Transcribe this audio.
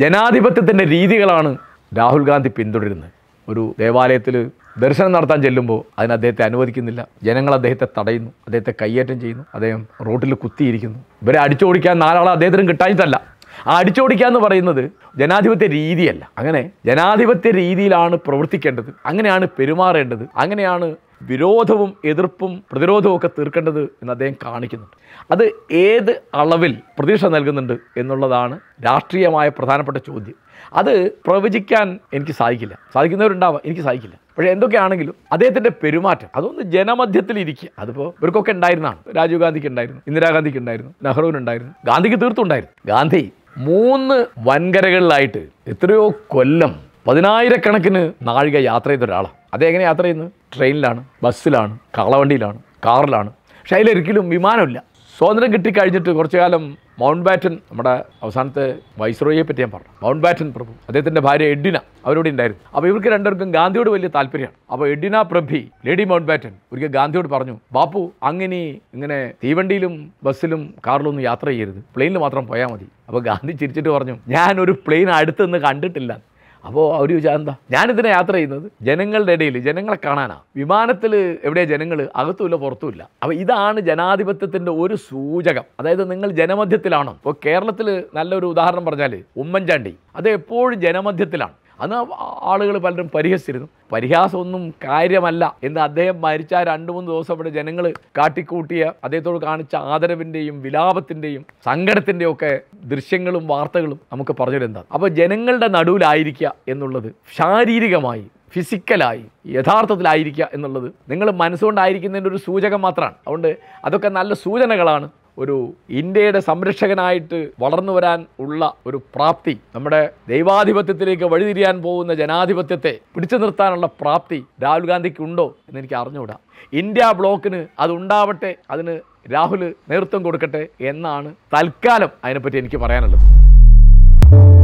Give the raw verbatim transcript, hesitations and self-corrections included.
ജനാധിപത്യത്തിൻ്റെ രീതികളാണ് രാഹുൽ ഗാന്ധി പിന്തുടരുന്നത്. ഒരു ദേവാലയത്തിൽ ദർശനം നടത്താൻ ചെല്ലുമ്പോൾ അതിന് അദ്ദേഹത്തെ അനുവദിക്കുന്നില്ല. ജനങ്ങൾ അദ്ദേഹത്തെ തടയുന്നു, അദ്ദേഹത്തെ കയ്യേറ്റം ചെയ്യുന്നു, അദ്ദേഹം റോട്ടിൽ കുത്തിയിരിക്കുന്നു. ഇവരെ അടിച്ചോടിക്കാൻ നാലാളെ അദ്ദേഹത്തിനും കിട്ടാഞ്ഞിട്ടല്ല. ആ അടിച്ചോടിക്കുക എന്ന് പറയുന്നത് ജനാധിപത്യ രീതിയല്ല. അങ്ങനെ ജനാധിപത്യ രീതിയിലാണ് പ്രവർത്തിക്കേണ്ടത്, അങ്ങനെയാണ് പെരുമാറേണ്ടത്, അങ്ങനെയാണ് വിരോധവും എതിർപ്പും പ്രതിരോധവും ഒക്കെ തീർക്കേണ്ടത് എന്ന് അദ്ദേഹം കാണിക്കുന്നുണ്ട്. അത് ഏത് അളവിൽ പ്രതീക്ഷ നൽകുന്നുണ്ട് എന്നുള്ളതാണ് രാഷ്ട്രീയമായ പ്രധാനപ്പെട്ട ചോദ്യം. അത് പ്രവചിക്കാൻ എനിക്ക് സാധിക്കില്ല, സാധിക്കുന്നവരുണ്ടാവാം, എനിക്ക് സാധിക്കില്ല. പക്ഷേ എന്തൊക്കെയാണെങ്കിലും അദ്ദേഹത്തിൻ്റെ പെരുമാറ്റം അതൊന്ന് ജനമധ്യത്തിൽ ഇരിക്കുക. അതിപ്പോൾ ഇവർക്കൊക്കെ ഉണ്ടായിരുന്നതാണ്. രാജീവ് ഗാന്ധിക്ക് ഉണ്ടായിരുന്നു, ഇന്ദിരാഗാന്ധിക്ക് ഉണ്ടായിരുന്നു, നെഹ്റുവിനുണ്ടായിരുന്നു, ഗാന്ധിക്ക് തീർത്തും ഉണ്ടായിരുന്നു. ഗാന്ധി മൂന്ന് വൻകരകളിലായിട്ട് എത്രയോ കൊല്ലം പതിനായിരക്കണക്കിന് നാഴിക യാത്ര ചെയ്ത ഒരാളാണ്. അദ്ദേഹം എങ്ങനെ യാത്ര ചെയ്യുന്നത്? ട്രെയിനിലാണ്, ബസ്സിലാണ്, കാളവണ്ടിയിലാണ്, കാറിലാണ്. പക്ഷേ അതിലൊരിക്കലും വിമാനമില്ല. സ്വാതന്ത്ര്യം കിട്ടിക്കഴിഞ്ഞിട്ട് കുറച്ചു കാലം മൗണ്ട് ബാറ്റൻ, നമ്മുടെ അവസാനത്തെ വൈസ്രോയിയെ പറ്റി ഞാൻ പറഞ്ഞു, മൗണ്ട് ബാറ്റൻ പ്രഭു, അദ്ദേഹത്തിൻ്റെ ഭാര്യ എഡ്വിന അവരോട് ഉണ്ടായിരുന്നു. അപ്പോൾ ഇവർക്ക് രണ്ടുപേർക്കും ഗാന്ധിയോട് വലിയ താല്പര്യമാണ്. അപ്പോൾ എഡ്വിന പ്രഭി, ലേഡി മൗണ്ട് ബാറ്റൻ, ഒരിക്കൽ ഗാന്ധിയോട് പറഞ്ഞു, ബാപ്പു അങ്ങനെ ഇങ്ങനെ തീവണ്ടിയിലും ബസ്സിലും കാറിലൊന്നും യാത്ര ചെയ്യരുത്, പ്ലെയിനിൽ മാത്രം പോയാൽ മതി. അപ്പോൾ ഗാന്ധി ചിരിച്ചിട്ട് പറഞ്ഞു, ഞാനൊരു പ്ലെയിൻ അടുത്ത് നിന്ന് കണ്ടിട്ടില്ല. അപ്പോൾ അവർ ചോദിച്ചാൽ എന്താ? ഞാനിതിനെ യാത്ര ചെയ്യുന്നത് ജനങ്ങളുടെ ഇടയിൽ ജനങ്ങളെ കാണാനാണ്. വിമാനത്തിൽ എവിടെയാണ് ജനങ്ങൾ? അകത്തുമില്ല പുറത്തുമില്ല. അപ്പോൾ ഇതാണ് ജനാധിപത്യത്തിൻ്റെ ഒരു സൂചകം. അതായത് നിങ്ങൾ ജനമധ്യത്തിലാണോ? ഇപ്പോൾ കേരളത്തിൽ നല്ലൊരു ഉദാഹരണം പറഞ്ഞാൽ ഉമ്മൻചാണ്ടി, അത് എപ്പോഴും ജനമധ്യത്തിലാണ്. അന്ന് ആളുകൾ പലരും പരിഹസിച്ചിരുന്നു. പരിഹാസമൊന്നും കാര്യമല്ല എന്ന് അദ്ദേഹം മരിച്ച രണ്ട് മൂന്ന് ദിവസം ഇവിടെ ജനങ്ങൾ കാട്ടിക്കൂട്ടിയ അദ്ദേഹത്തോട് കാണിച്ച ആദരവിൻ്റെയും വിലാപത്തിൻ്റെയും സങ്കടത്തിൻ്റെയും ഒക്കെ ദൃശ്യങ്ങളും വാർത്തകളും നമുക്ക് പറഞ്ഞിരുന്നത്. അപ്പോൾ ജനങ്ങളുടെ നടുവിലായിരിക്കുക എന്നുള്ളത് ശാരീരികമായി, ഫിസിക്കലായി, യഥാർത്ഥത്തിലായിരിക്കുക എന്നുള്ളത് നിങ്ങൾ മനസ്സുകൊണ്ടായിരിക്കുന്നതിൻ്റെ ഒരു സൂചകം മാത്രമാണ്. അതുകൊണ്ട് അതൊക്കെ നല്ല സൂചനകളാണ്. ഒരു ഇന്ത്യയുടെ സംരക്ഷകനായിട്ട് വളർന്നു വരാൻ ഉള്ള ഒരു പ്രാപ്തി, നമ്മുടെ ദൈവാധിപത്യത്തിലേക്ക് വഴിതിരിയാൻ പോകുന്ന ജനാധിപത്യത്തെ പിടിച്ചു നിർത്താനുള്ള പ്രാപ്തി രാഹുൽ ഗാന്ധിക്ക് ഉണ്ടോ എന്ന് എനിക്ക് അറിഞ്ഞുകൂടാ. ഇന്ത്യ ബ്ലോക്കിന് അതുണ്ടാവട്ടെ, അതിന് രാഹുൽ നേതൃത്വം കൊടുക്കട്ടെ എന്നാണ് തൽക്കാലം അതിനെപ്പറ്റി എനിക്ക് പറയാനുള്ളത്.